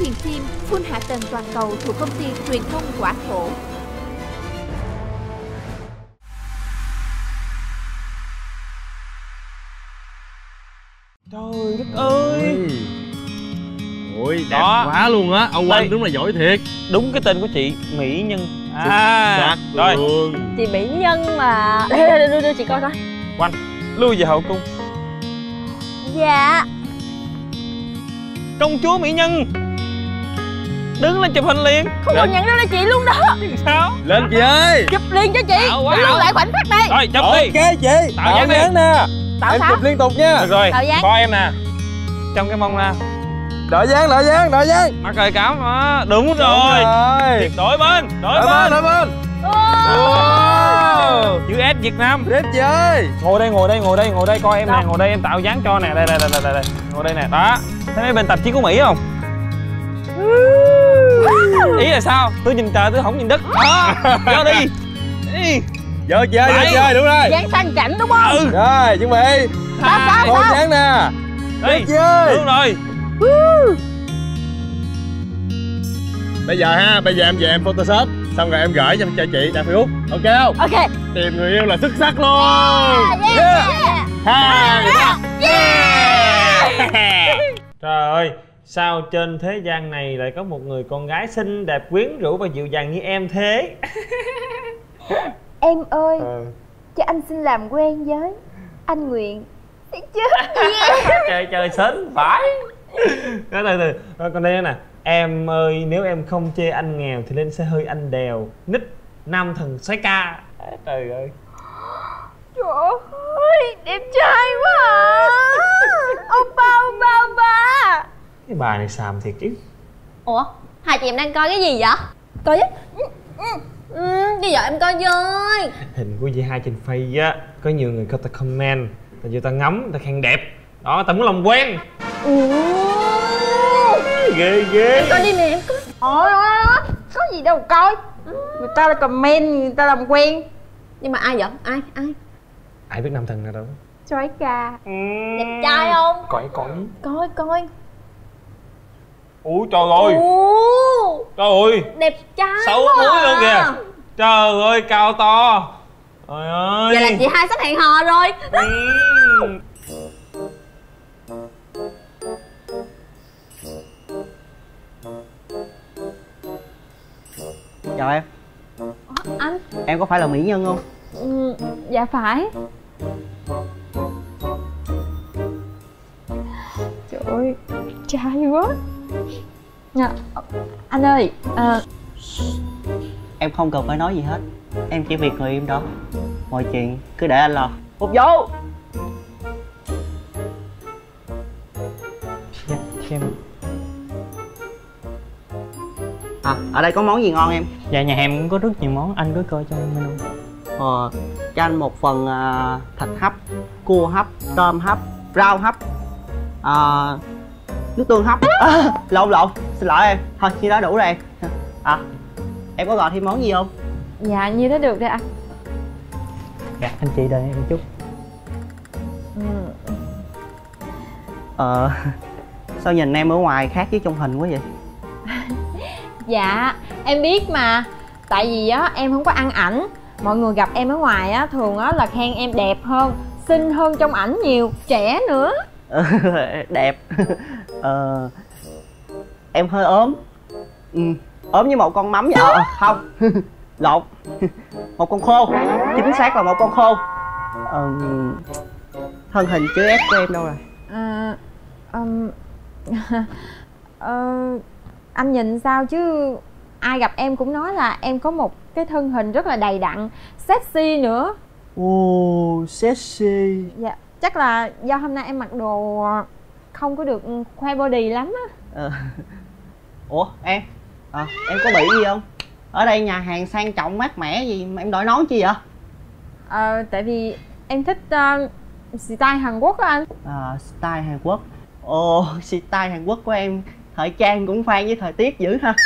thuyền phim full hạ tầng toàn cầu thuộc công ty truyền thông Quả Thổ. Trời đất ơi. Ui, đẹp Đó. quá luôn á. Ông Anh đúng là giỏi thiệt. Đúng cái tên của chị, Mỹ Nhân. Rồi Chị mỹ nhân mà. Đưa chị coi coi. Oanh, lui về hậu cung. Dạ. Công chúa Mỹ Nhân, đứng lên chụp hình liền. Không còn nhận đâu là chị luôn đó. Sao? lên chị ơi. Chụp liền cho chị. Để lưu lại khoảnh khắc này. Rồi chụp đi. Ok chị. Tạo dáng đi. nè. Tạo Em sao? chụp liên tục nha. Được rồi, Tạo dáng. coi em nè. Trong cái mông nè. Đợi dáng. Mắt cười cảm đó. Đúng rồi. Đổi bên. Đổi bên. Chữ S Việt Nam. Đẹp chị ơi. Ngồi đây coi em nè, ngồi đây em tạo dáng cho nè. Đây. Ngồi đây nè. Đó. Thấy mấy bên tạp chí của Mỹ không? Ý là sao? Tôi nhìn trời tôi không nhìn đất. Đó. Vô đi. Vô chơi đúng rồi. Dáng sang chảnh đúng không? Rồi chuẩn bị. Sao? Một dáng nè. Đi. chị ơi. Đúng rồi. Bây giờ em về em photoshop xong rồi em gửi cho chị tại Facebook. Ok không? Ok. Tìm người yêu là xuất sắc luôn. Yeah. Trời ơi, sao trên thế gian này lại có một người con gái xinh đẹp quyến rũ và dịu dàng như em thế? Em ơi, cho anh xin làm quen với. Anh nguyện sẽ chết. Trời sến phải. Từ còn đây nè. Em ơi, nếu em không chê anh nghèo thì lên xe hơi anh đèo. Nít nam thần xoáy ca. Trời ơi. Trời ơi, đẹp trai quá à. Oppa. Cái bà này xàm thiệt chứ. Ủa, hai chị em đang coi cái gì vậy? Coi chứ. Bây giờ em coi với. Hình của chị hai trên Face á, có nhiều người ta comment, người ta ngắm, người ta khen đẹp. Đó, ta muốn làm quen. Ghê. Coi đi nè em coi. Ôi, có gì đâu coi. Người ta là comment, người ta làm quen. Nhưng mà ai vậy? Ai? Ai biết nam thần nào đâu. Xoáy ca. Đẹp trai không? Coi. Coi. Ui trời ơi. Trời ơi. Đẹp trai 6 múi luôn kìa. Trời ơi, cao to. Trời ơi. Vậy là chị hai sắp hẹn hò rồi. Chào em. Anh. Em có phải là mỹ nhân không? Dạ phải. Trời ơi, trai quá. Anh ơi, Em không cần phải nói gì hết. Em chỉ việc người im đó. Mọi chuyện cứ để anh lo. Phục vụ. Em. Ở đây có món gì ngon em? Dạ nhà em có rất nhiều món, anh cứ coi cho em menu. Cho anh một phần thịt hấp, cua hấp, tôm hấp, rau hấp, nước tương hấp. Lộn, xin lỗi em. Thôi như đó đủ rồi em. Em có gọi thêm món gì không? dạ như thế được đấy anh. Dạ anh chị đợi em một chút. Sao nhìn em ở ngoài khác với trong hình quá vậy? Dạ em biết mà. Tại vì á em không có ăn ảnh. Mọi người gặp em ở ngoài á thường á là khen em đẹp hơn, xinh hơn trong ảnh nhiều, trẻ nữa. Đẹp. Em hơi ốm. Ốm như một con mắm vậy. Không. Lộn. Một con khô. Chính xác là một con khô. Thân hình chữ S của em đâu rồi? Anh nhìn sao chứ ai gặp em cũng nói là em có một cái thân hình rất là đầy đặn, sexy nữa. Sexy. Dạ, chắc là do hôm nay em mặc đồ không có được khoe body lắm á. Ủa em em có bị gì không? Ở đây nhà hàng sang trọng mát mẻ gì mà em đội nón chi vậy? Tại vì em thích style Hàn Quốc á anh. Style Hàn Quốc. Style Hàn Quốc của em thời trang cũng phan với thời tiết dữ ha.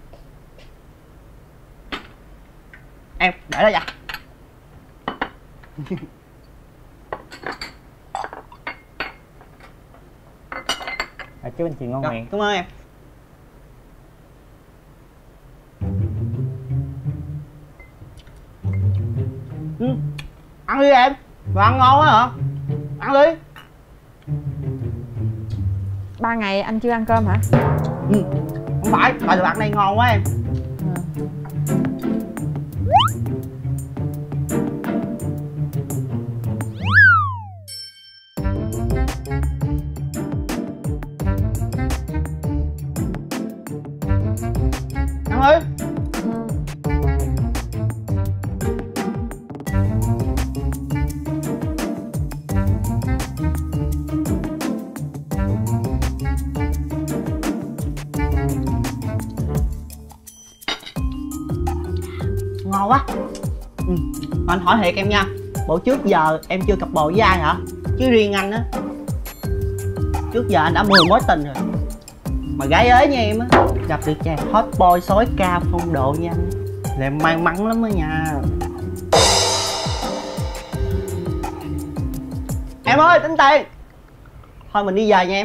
Em để đó vậy. Chứ bánh chuyền ngon miệng. Cảm ơn em. Ăn đi em. Mà ăn ngon quá hả? Ăn đi. 3 ngày anh chưa ăn cơm hả? Không phải, tại đồ ăn đây ngon quá em. Ăn đi. Ngon quá. Mà anh hỏi thiệt em nha, bộ trước giờ em chưa cặp bồ với ai hả? Chứ riêng anh á, trước giờ anh đã 10 mối tình rồi. Mà gái ế như em á, gặp được chàng hot boy sói ca phong độ như anh là em may mắn lắm á nha. Em ơi, tính tiền. Thôi mình đi về nha em.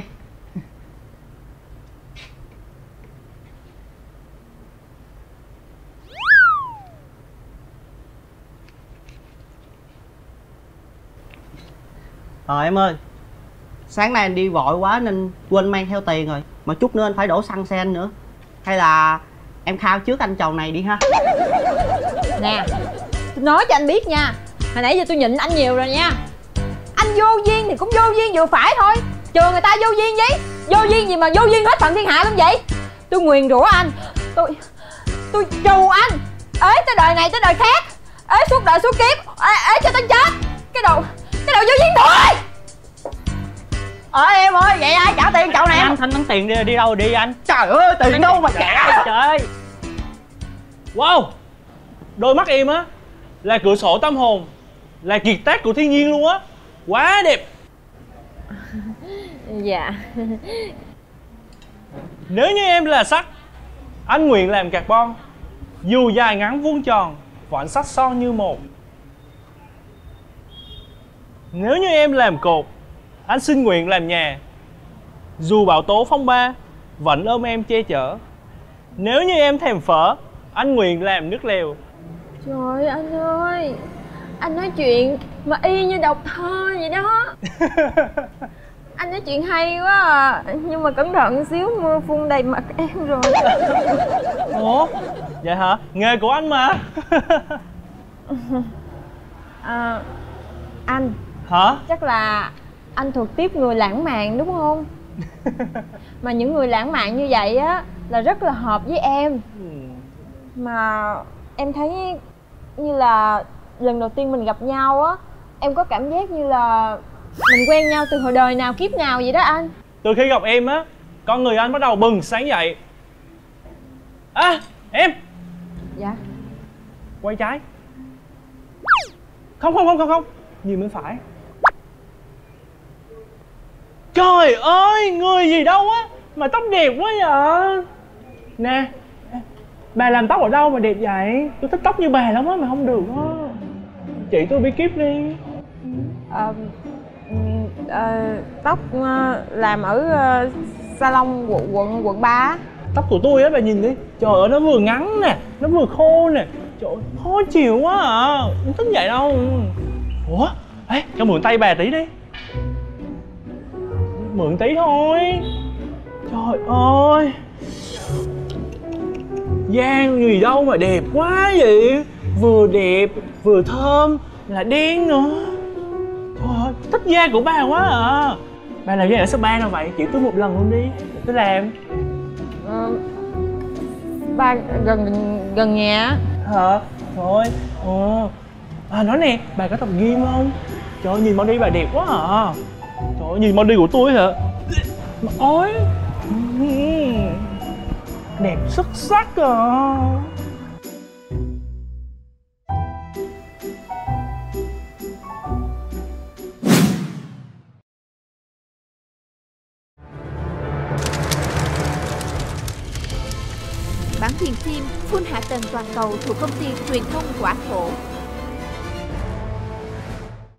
Em ơi, sáng nay anh đi vội quá nên quên mang theo tiền rồi. Mà chút nữa anh phải đổ xăng xe anh nữa. Hay là em khao trước anh chầu này đi ha. Nè, tôi nói cho anh biết nha, hồi nãy giờ tôi nhịn anh nhiều rồi nha. Anh vô duyên thì cũng vô duyên vừa phải thôi. Chừa người ta vô duyên gì. Vô duyên gì mà vô duyên hết phận thiên hạ lắm vậy. Tôi nguyền rủa anh, tôi trù anh, ế tới đời này tới đời khác, ế suốt đời suốt kiếp, ế cho tới chết. Cái đồ vô duyên thôi. Em ơi, vậy ai trả tiền chậu này? Anh thanh toán tiền đi đâu đi anh? Trời ơi, tiền đâu mà trả. Trời ơi. Wow, đôi mắt em á là cửa sổ tâm hồn, là kiệt tác của thiên nhiên luôn á. Quá đẹp. Dạ. Nếu như em là sắt, anh nguyện làm carbon. Dù dài ngắn vuông tròn, vẫn sắc son như một. Nếu như em làm cột, anh xin nguyện làm nhà. Dù bão tố phong ba, vẫn ôm em che chở. Nếu như em thèm phở, anh nguyện làm nước lèo. Trời anh ơi, anh nói chuyện mà y như đọc thơ vậy đó. Anh nói chuyện hay quá à. Nhưng mà cẩn thận xíu mưa phun đầy mặt em rồi. Ủa? Vậy hả? Nghề của anh mà. Anh. Hả? Chắc là anh thuộc tiếp người lãng mạn đúng không? Mà những người lãng mạn như vậy á là rất là hợp với em. Mà em thấy như là lần đầu tiên mình gặp nhau á, em có cảm giác như là mình quen nhau từ hồi đời nào kiếp nào vậy đó anh. Từ khi gặp em á, con người anh bắt đầu bừng sáng dậy. À, em. Dạ. Quay trái. Không, nhìn bên phải. Trời ơi, người gì đâu á mà tóc đẹp quá vậy. Nè, bà làm tóc ở đâu mà đẹp vậy? Tôi thích tóc như bà lắm á mà không được á. Chị tôi bí kíp đi. Tóc làm ở salon quận 3. Tóc của tôi á, bà nhìn đi. Trời ơi, nó vừa ngắn nè, nó vừa khô nè. Trời ơi, khó chịu quá à. Không thích vậy đâu. Ủa, ê, cho mượn tay bà tí đi. Mượn tí thôi. Trời ơi, da gì đâu mà đẹp quá vậy. Vừa đẹp, vừa thơm, là đen nữa. Trời ơi, thích da của bà quá à. Bà làm gì ở spa đâu vậy? Chỉ tôi một lần luôn đi, để tôi làm. Ba gần nhà. Hả? Thôi. Nói nè, bà có tập gym không? Trời ơi, nhìn body bà đẹp quá à. Trời ơi, nhìn body của tôi hả? Mà ôi, đẹp xuất sắc à. Bản quyền phim Full hạ tầng toàn cầu thuộc công ty truyền thông Quả Thổ